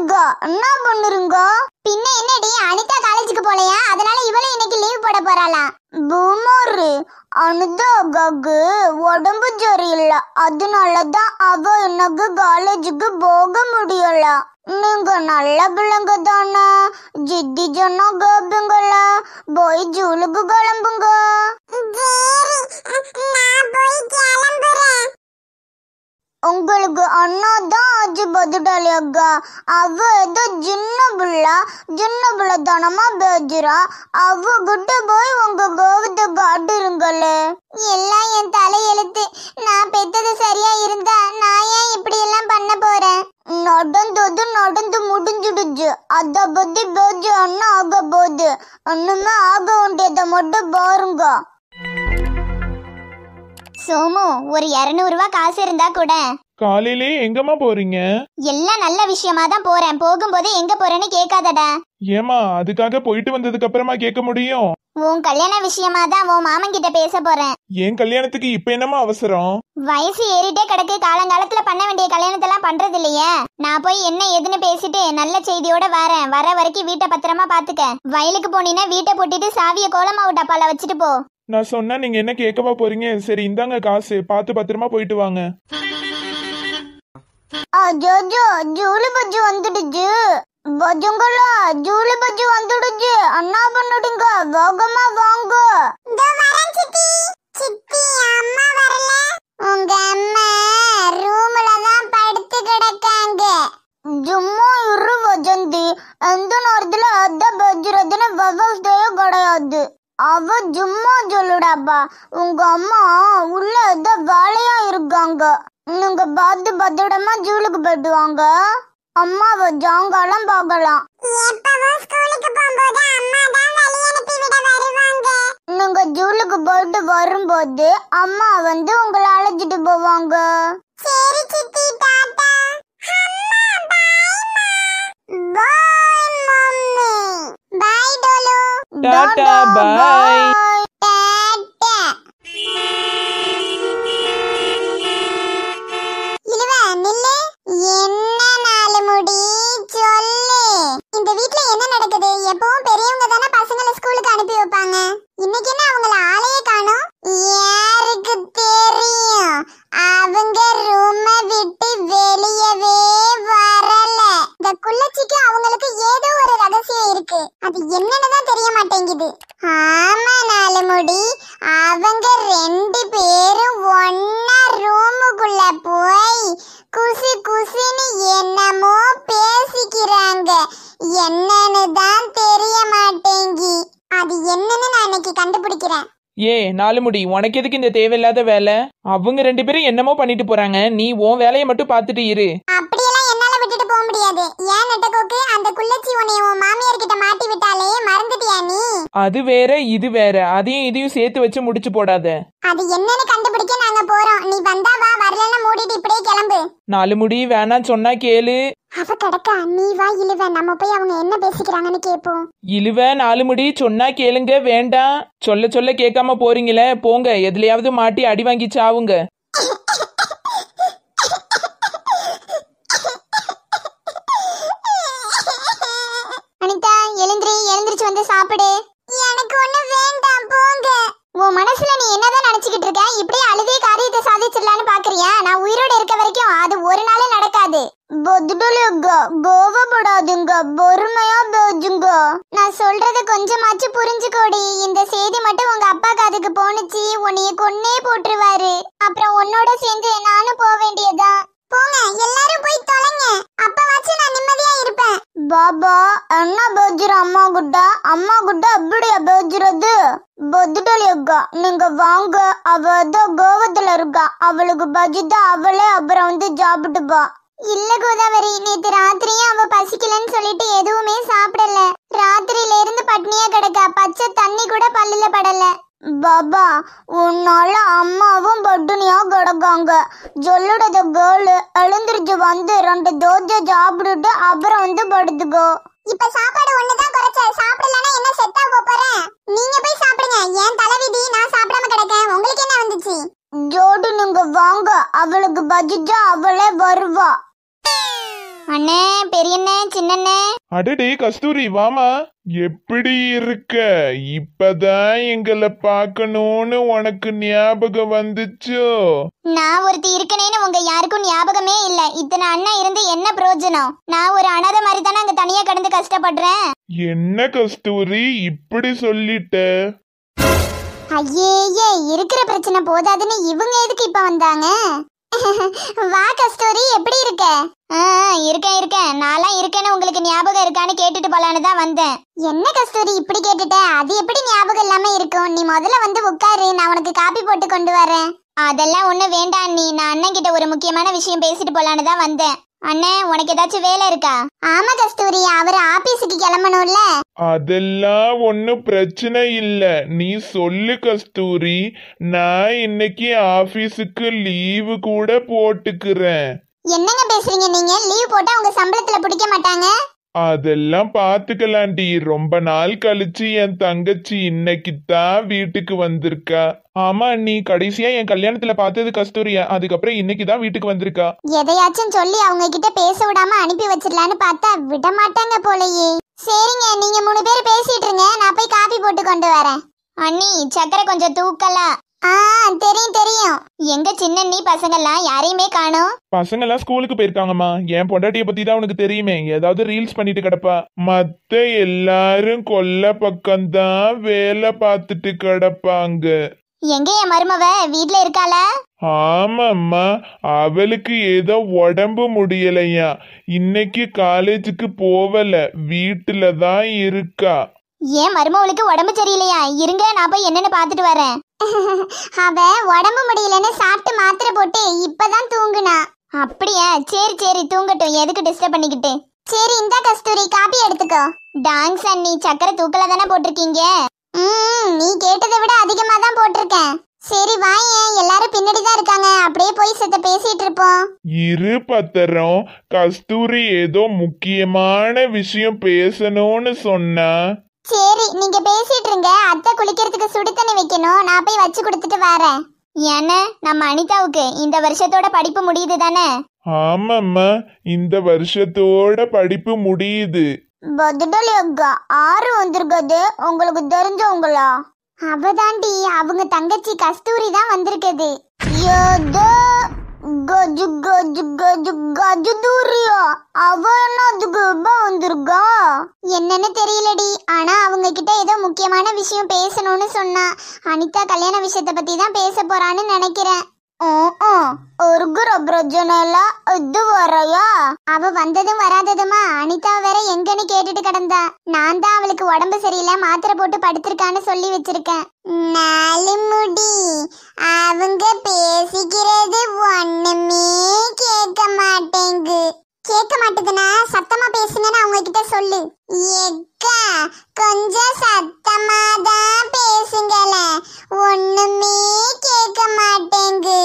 அக்கா என்ன பண்ணுருங்க? பின்ன என்னடி அனிதா காலேஜுக்கு போலையா? அதனால இவளே இன்னைக்கு லீவ் போட போறாளா? பூமரு அனிதா அக்காக்கு உடம்பு சரியில்லை, அதனாலதான் அவ எனக்கு காலேஜுக்கு போக முடியல. நீங்க நல்ல பிள்ளைங்க தானே, ஜித்தி சொன்னா கேப்பீங்கள, போய் ஜூலுக்கு கிளம்புங்க. உங்களுக்கு அண்ணா தான் ஆச்சு பதிடாளி அக்கா. அவ ஏதோ சின்ன பிள்ளை தானமா பேசுறா. அவ கிட்ட போய் உங்க கோவத்தை காட்டுருங்களே. எல்லாம் என் தலையெழுத்து. நான் பெத்தது சரியா இருந்தா நான் ஏன் இப்படி எல்லாம் பண்ண போறேன்? நடந்து முடிஞ்சிடுச்சு. அத பத்தி பேச்சு அண்ணா ஆக போகுது. ஒண்ணுமே ஆக வேண்டியதை மட்டும் பாருங்க. சோமு, ஒரு 200 ரூபாய் காசு இருந்தா கூட. காலையிலே எங்கம்மா போறீங்க? எல்லாம் நல்ல விஷயமா தான் போறேன். போகும்போது எங்க போறேன்னு கேட்காதடா. ஏமா அதுக்காக போயிட்டு வந்ததுக்கு அப்புறமா கேட்க முடியும்? உன் கல்யாண விஷயமா தான் உன் மாமன் கிட்ட பேச போறேன். என் கல்யாணத்துக்கு இப்ப என்னமா அவசரம்? வயசு ஏறிட்டே கிடக்கு. காலங்காலத்துல பண்ண வேண்டிய கல்யாணத்தெல்லாம் பண்றது இல்லையே. நான் போய் என்ன ஏதுன்னு பேசிட்டு நல்ல செய்தியோட வரேன். வர வரைக்கும் வீட்டை பத்திரமா பாத்துக்க. வயலுக்கு போனீங்கன்னா வீட்டை போட்டிட்டு சாவிய கோலமாவு டப்பால வச்சுட்டு போ. நான் சொன்னா நீங்க என்ன கேட்கவா போறீங்க? சரி இந்தாங்க காசு, பார்த்து பத்திரமா போயிட்டு வாங்க. ஜூலி பஜ்ஜி வந்துடுச்சு. பஜ்ஜுங்களா, ஜூலி பஜ்ஜி வந்துடுச்சு. அண்ணா பண்ணுடுங்க, வேகமா வாங்க. உங்க அம்மா ரூம்ல தான் படுத்து கிடக்காங்க. சும்மா இரு வஜந்தி. எந்த நேரத்துல அத பஜ்ஜிரதுன்னு விவசாய கிடையாது. அவ சும்மா சொல்லுடாப்பா. உங்க அம்மா உள்ள ஏதோ வேலையா இருக்காங்க. நீங்க பார்த்து பத்திரமா ஜூலுக்கு போயிட்டு வாங்க. அம்மாவை ஜாங்காலம் பார்க்கலாம். நீங்க ஜூலுக்கு போயிட்டு வரும்போது அம்மா வந்து உங்களை அழைச்சிட்டு போவாங்க. சரி சித்தி, டாடா. Bye mummy. பாய் டோலு. Tata bye. எப்பவும் பெரியவங்க தானே பசங்களை ஸ்கூலுக்கு அனுப்பி வைப்பாங்க. இன்னைக்கு என்ன அவங்கள ஆளையே காணோம்? யாருக்கு தெரியும்? அவங்க ரூமை விட்டு வெளியவே வரல. இந்த குள்ளச்சிக்கு அவங்களுக்கு ஏதோ ஒரு ரகசியம் இருக்கு. அது என்னன்னு தான் தெரிய மாட்டேங்குது. ஆமா நாலுமுடி, அவங்க 2 பேரும் ஒன்னா ரூமுக்குள்ள போய் குசி குசின்னு என்னமோ பேசிக்கிறாங்க. என்னன்னு தான் தெரிய மாட்டேங்கி. அது என்னன்னு நான் இன்னைக்கு கண்டுபிடிக்கிறேன். ஏ நாலுமுடி, உனக்கு எதுக்கு இந்த தேவையில்லாத வேலை? அவங்க 2 பேரும் என்னமோ பண்ணிட்டு போறாங்க, நீ உன் வேலையை மட்டும் பார்த்துட்டு இரு. அப்படியெல்லாம் என்னால விட்டுட்டு போக முடியாது. ஏன் நெட்டகோக்கு, அந்த குள்ளச்சி உன்னை உன் மாமியார் கிட்ட மாட்டி விட்டாலே மறந்துட்டியா நீ? அது வேற இது வேற, அதையும் இதையும் சேர்த்து வச்சு முடிச்சு போடாத. அது என்னன்னு கண்டுபிடிக்க நாங்க போறோம். நீ வந்தா வா, வரலன்னா மூடிட்டு இப்படியே கிளம்பு. நாலுமுடி வேணாம் சொன்னா கேளு. அவ கிடக்கா, நீ வா இழுவ. நம்ம போய் அவங்க என்ன பேசிக்கிறாங்கன்னு கேட்போம். இழுவ நாலுமுடி, சொன்னா கேளுங்க. வேண்டாம் சொல்ல சொல்ல கேட்காம போறீங்களே, போங்க. எதுலயாவது மாட்டி அடி வாங்கி சாவுங்க. அனிதா, எழுந்திருச்சு வந்து சாப்பிடு. எனக்கு ஒண்ணு வேண்டாம், போங்க. உன் மனசுல நீ என்னதான் நினைச்சுக்கிட்டு இருக்க? இப்படியே அழுதே காரியத்தை சாதிச்சிடலான்னு பாக்குறியா? நான் உயிரோட இருக்க வரைக்கும் அது ஒரு நாளும் நடக்காது. கோவப்படாதுங்க, பொறுமையா பேசுங்க. நான் சொல்றது கொஞ்சமாச்சு புரிஞ்சுக்கோடி. இந்த செய்தி மட்டும் உங்க அப்பா காதுக்கு போனுச்சு, உன்னைய கொன்னே போட்டுருவாரு. அப்புறம் உன்னோட சேர்ந்து நானும் போக வேண்டியதா. போங்க, எல்லாரும் போய் தொலைங்க. அப்பவாச்சும் நான் நிம்மதியா இருப்பேன். பாபா என்ன பேசுற? அம்மா கிட்ட அப்படியா பேசுறது? பத்துட்டலி அக்கா, நீங்க வாங்க. அவ தான் கோவத்துல இருக்கா. அவளுக்கு பஜிதா அவளே அப்புறம் வந்து சாப்பிட்டுப்பா. இல்ல கோதாவரி, நேத்து ராத்திரியும் அவ பசிக்கலன்னு சொல்லிட்டு எதுவுமே சாப்பிடல. ராத்திரியில இருந்து பட்னியா கிடக்கா. பச்சை தண்ணி கூட பல்லுல படல. பாபா, உன்னால அம்மாவும் பட்டினியா கிடக்காங்க. சொல்லுடத கேளு. எழுந்திருச்சு வந்து 2 தோசை சாப்பிட்டுட்டு அப்புறம் வந்து படுத்துக்கோ. இப்ப சாப்பாடு ஒண்ணுதான் குறைச்ச. சாப்பிடலன்னா என்ன செத்தா போறேன்? நீங்க போய் சாப்பிடுங்க. ஏன் தலைவிதி, நான் சாப்பிடாம கிடக்கேன். உங்களுக்கு என்ன வந்துச்சு? ஜோடு நீங்க வாங்க. அவளுக்கு பஜிஜா அவளே வருவா. அண்ணே, பெரியண்ணே, சின்னண்ணே. அடடே கஸ்தூரி வாமா. எப்படி இருக்க? இப்பதான் எங்களை பார்க்கணும்னு உனக்கு ஞாபகம் வந்துச்சோ? நான் ஒருத்தி இருக்கனேன்னு உங்க யாருக்கும் ஞாபகமே இல்ல. இத்தனை அண்ணா இருந்து என்ன பிரயோஜனம்? நான் ஒரு அனாதை மாதிரி தானே அங்க தனியா கடந்து கஷ்டப்படுறேன். என்ன கஸ்தூரி இப்படி சொல்லிட்ட? ஐயே, இருக்கிற பிரச்சனை போதாதுன்னு இவங்க எதுக்கு இப்ப வந்தாங்க? வா கஸ்தூரி, எப்படி இருக்க? இருக்கேன். நான்லாம் இருக்கேன்னு உங்களுக்கு ஞாபகம் இருக்கான்னு கேட்டுட்டு போலான்னு தான் வந்தேன். என்ன கஸ்தூரி இப்படி கேட்டுட்ட? அது எப்படி ஞாபகம் இல்லாம இருக்கும்? நீ முதல்ல வந்து உட்காரு, நான் உனக்கு காப்பி போட்டு கொண்டு வரேன். அதெல்லாம் ஒண்ணு வேண்டாம் நீ. நான் அண்ணன் கிட்ட ஒரு முக்கியமான விஷயம் பேசிட்டு போலான்னு தான் வந்தேன். அண்ணே, உனக்கு ஏதாச்சும் வேலை இருக்கா? ஆமா கஸ்தூரி, அவர் ஆபீஸுக்கு கிளம்பணும்ல. அதெல்லாம் ஒன்னும் பிரச்சனை இல்ல, நீ சொல்லு கஸ்தூரி. நான் இன்னைக்கு ஆபீஸுக்கு லீவு கூட போட்டுக்கிறேன். என்னங்க பேசுறீங்க நீங்க? லீவ் போட்டா உங்க சம்பளத்துல பிடிக்க மாட்டாங்க? அதெல்லாம் பாத்துக்கலாண்டி. ரொம்ப நாள் கழிச்சு என் தங்கச்சி இன்னைக்கு தான் வீட்டுக்கு வந்திருக்கா. ஆமா நீ கடைசியா என் கல்யாணத்துல பார்த்தது கஸ்தூரியா, அதுக்கப்புறம் இன்னைக்குதான் வீட்டுக்கு வந்திருக்கா. எதையாச்சும் சொல்லி அவங்க கிட்ட பேச விடாம அனுப்பி வச்சிடலான்னு பார்த்தா விட மாட்டாங்க போலயே. சரிங்க, நீங்க 3 பேர் பேசிட்டு இருங்க, நான் போய் காபி போட்டு கொண்டு வரேன். அண்ணி, சக்கரை கொஞ்சம் தூக்கலா. தெரியும். எங்க சின்னண்ணி பசங்கெல்லாம் யாரையுமே காணோம். பசங்க எல்லாம் ஸ்கூலுக்கு போயிருக்காங்கம்மா. என் பொண்டாட்டிய பத்தி தான் உனக்கு தெரியுமே, ஏதாவது ரீல்ஸ் பண்ணிட்டு கிடப்பா. மத்த எல்லாரும் கொல்ல பக்கம்தான் வேலை பார்த்துட்டு கிடப்பாங்க. எங்க என் மருமவ வீட்ல இருக்காளா? ஆமாம்மா, அவளுக்கு ஏதோ உடம்பு முடியலையா, இன்னைக்கு காலேஜுக்கு போவல, வீட்டுல தான் இருக்கா. ஏன் மருமவளுக்கு உடம்பு சரியில்லையா? இருங்க, நான் போய் என்னன்னு பாத்துட்டு வரேன். அவ உடம்பு முடியலன்னு சாப்பிட்டு மாத்திரை போட்டு இப்பதான் தூங்குனா. அப்படியா? சரி தூங்கட்டும், எதுக்கு டிஸ்டர்ப் பண்ணிக்கிட்டு. சரி இந்தா கஸ்தூரி, காப்பி எடுத்துக்கோ. டாங்ஸ் அண்ணி, சக்கரை தூக்கல தானே போட்டிருக்கீங்க? நீ கேட்டதை விட அதிகமா தான் போட்டிருக்கேன். சரி வாயேன், எல்லாரும் பின்னாடி தான் இருக்காங்க, அப்படியே போய் செத்த பேசிட்டு இருப்போம். இரு பத்திரம், கஸ்தூரி ஏதோ முக்கியமான விஷயம் பேசணும்னு சொன்னா. சரி நீங்க பேசிட்டு இருங்க, அத்தை குளிக்கிறதுக்கு சுடு தண்ணி வைக்கணும், நான் போய் வச்சு கொடுத்துட்டு வரேன். ஏன்னா நம்ம அனிதாவுக்கு இந்த வருஷத்தோட படிப்பு முடியுது தானே? ஆமாம்மா, இந்த வருஷத்தோட படிப்பு முடியுது. பதுடலி அக்கா 6 வந்திருக்குது, உங்களுக்கு தெரிஞ்சவங்களா? அவதாண்டி, அவங்க தங்கச்சி கஸ்தூரி தான் வந்திருக்குது. ஏதோ கஜு கஜு கஜு கஜு தூரியா? அவ என்ன அதுக்கு வந்திருக்கா? என்னன்னு தெரியலடி, ஆனா அவங்க கிட்ட ஏதோ முக்கியமான விஷயம் பேசணும்னு சொன்னா. அனிதா கல்யாண விஷயத்த பத்தி தான் பேச போறான்னு நினைக்கிறேன். ஒருகுற பிரச்சனை இல்ல, இது வரையா? அவ வந்ததும் வராததுமா அனிதா வேற எங்கன்னு கேட்டுட்டு கிடந்தா. நான் தான் அவளுக்கு உடம்பு சரியில்லை, மாத்திரை போட்டு படுத்திருக்கான்னு சொல்லி வச்சிருக்கேன். நாலுமுடி, அவங்க பேசிக்கிறது ஒண்ணுமே கேட்க மாட்டேதுன்னா சத்தமா பேசுங்கன்னு அவங்க கிட்ட சொல்லு. ஏக்கா, கொஞ்சம் சத்தமா தான் பேசுங்கள, ஒண்ணுமே கேட்க மாட்டேங்கு.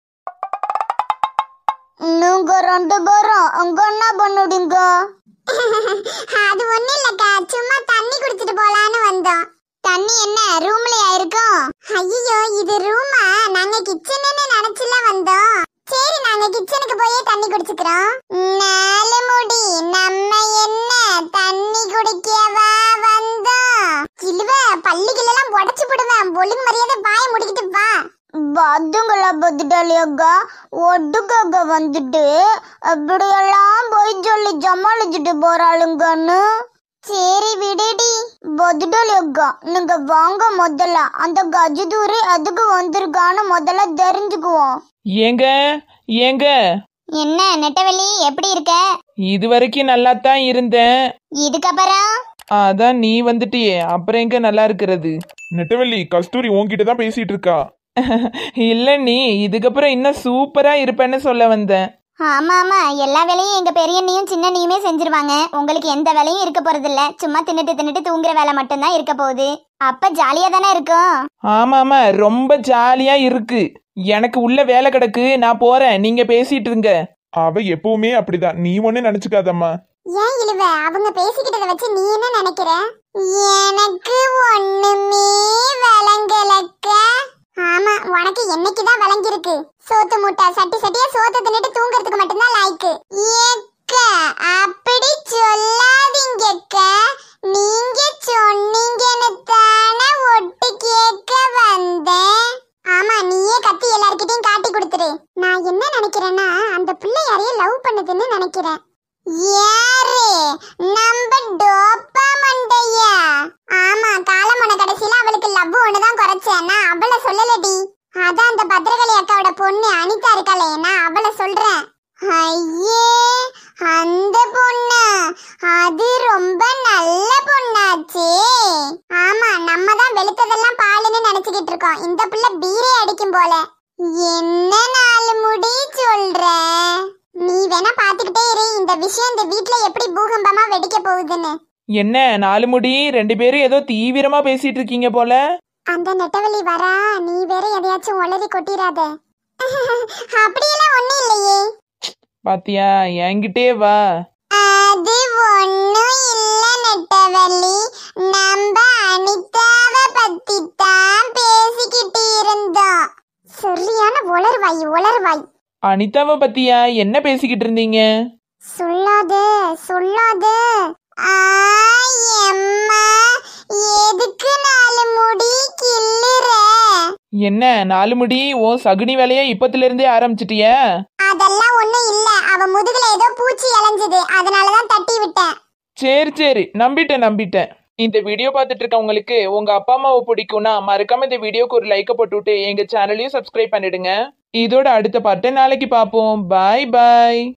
நீங்க 2 பேரும் அங்க என்ன பண்ணுடுங்க? அது ஒண்ணு இல்லக்கா, சும்மா தண்ணி குடிச்சிட்டு போலான்னு வந்தோம். தண்ணி என்ன ரூம்லயா இருக்கும்? ஐயோ, இது ரூமா? நாங்க கிச்சன்னு நினைச்சுல வந்தோம். சரி, நாங்க கிச்சனுக்கு போயே தண்ணி குடிச்சுக்கிறோம். 4 முடி, நம்ம என்ன தண்ணி குடிக்கவா வந்தோம்? கிழுவ பள்ளிகளெல்லாம் உடைச்சு போடுவேன், ஒழுங்கு மரியாதை வாயை முடிக்கிட்டு வா. பாத்துங்களா பத்துட்டாலியாக்கா, ஒட்டுக்காக வந்துட்டு அப்படியெல்லாம் போய் சொல்லி ஜமாளிச்சுட்டு போறாளுங்கன்னு. சரி விடுடி பத்துட்டாலியாக்கா, நீங்க வாங்க, முதல்ல அந்த கஜதூரி அதுக்கு வந்திருக்கான்னு முதல்ல தெரிஞ்சுக்குவோம். ஏங்க என்ன நெட்டவெளி, எப்படி இருக்க? இது வரைக்கும் நல்லா தான் இருந்தேன். இதுக்கப்புறம் அதான் நீ வந்துட்டியே, அப்புறம் எங்க நல்லா இருக்கிறது? நெட்டவள்ளி, கஸ்தூரி உன்கிட்ட தான் பேசிட்டு இருக்கா. இல்ல, நீ இதுக்கப்புறம் இன்னும் சூப்பரா இருப்பேன்னு சொல்ல வந்தேன். ஆமா, எல்லா வேலையும் எங்க பெரியண்ணியும் சின்னண்ணியுமே செஞ்சிருவாங்க. உங்களுக்கு எந்த வேலையும் இருக்க போறது இல்ல, சும்மா தின்னுட்டு தூங்குற வேலை மட்டும்தான் இருக்க போகுது. அப்ப ஜாலியா தானே இருக்கும். ஆமாமா, ரொம்ப ஜாலியா இருக்கு. எனக்கு உள்ள வேலை கிடக்கு, நான் போறேன், நீங்க பேசிட்டு இருங்க. அவ எப்பவுமே அப்படிதான், நீ ஒண்ணு நினைச்சுக்காதம்மா. ஏன் இழுவ, அவங்க பேசிக்கிட்டத வச்சு நீ என்ன நினைக்கிற? எனக்கு ஒண்ணுமே விளங்கலக்க. ஆமா, உனக்கு என்னைக்குதான் விளங்கிருக்கு? சோத்து மூட்டை சட்டி சட்டியா சோத்த தின்னுட்டு தூங்குறதுக்கு மட்டும்தான் லாய்க்கு. அக்கா அப்படி சொல்லாதீங்கக்கா. நீங்க சொன்னீங்கன்னு தானே ஒட்டு கேட்க வந்தேன். ஆமா, நீயே கத்தி எல்லார்கிட்டயும் காட்டி கொடுத்துரு. நான் என்ன நினைக்கிறேன்னா, அந்த பிள்ளை யாரையும் லவ் பண்ணுதுன்னு நினைக்கிறேன். யாரு? நம்ம டோப்பா மண்டையா? ஆமா, காலமன கடைசியில அவளுக்கு லவ் ஒண்ணுதான் குறைச்சேன். நான் அவளை சொல்லலடி. அதான் அந்த பத்திரகாளி அக்காவோட பொண்ணு அனிதா இருக்காளே, நான் அவளை சொல்றேன். ஐயே, அந்த பொண்ணு அது ரொம்ப நல்ல பொண்ணாச்சே. ஆமா, நம்ம தான் வெளுத்ததெல்லாம் பாலுன்னு நினைச்சுக்கிட்டு இருக்கோம். இந்த பிள்ளை பீரே அடிக்கும் போல. என்ன நாலு முடி சொல்ற? நீ வேணா பாத்துக்கிட்டே இரு, இந்த விஷயம் இந்த வீட்ல எப்படி பூகம்பமா வெடிக்க போகுதுன்னு. என்ன 4 முடி, 2 பேரும் ஏதோ தீவிரமா பேசிட்டு இருக்கீங்க போல. அந்த நெட்டவழி வரா, நீ வேற எதையாச்சும் உளறி கொட்டிராத. அப்படியெல்லாம் ஒண்ணும் இல்லையே. பாத்தியா, என்கிட்டே வா. அது ஒண்ணும் இல்ல நெட்டவழி, நம்ம அனிதாவை பத்தி தான் பேசிக்கிட்டு இருந்தோம். சரியான உளறுவாய். அனிதாவை பத்தியா என்ன பேசிக்கிட்டு இருந்தீங்க? சொல்லாத. ஆயம்மா, எதுக்கு 4 முடி கிள்ளுற? என்ன 4 முடி, ஓ சகுனி வேலைய இப்பத்துல இருந்தே ஆரம்பிச்சிட்டிய? அதெல்லாம் ஒண்ணும் இல்ல, அவ முதுகுல ஏதோ பூச்சி இளைஞ்சது, அதனாலதான் தட்டி விட்டேன். சரி, நம்பிட்டேன். இந்த வீடியோ பார்த்துட்டு இருக்கவங்களுக்கு உங்க அப்பா அம்மாவை பிடிக்கும்னா மறக்காம இந்த வீடியோக்கு ஒரு லைக்கை போட்டுவிட்டு எங்க சேனலையும் சப்ஸ்கிரைப் பண்ணிடுங்க. இதோட அடுத்த பார்ட்டை நாளைக்கு பார்ப்போம். பாய்.